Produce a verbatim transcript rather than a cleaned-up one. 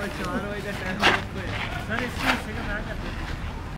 चार बजे का टाइम है सर इसकी सेकंड आ जाते हैं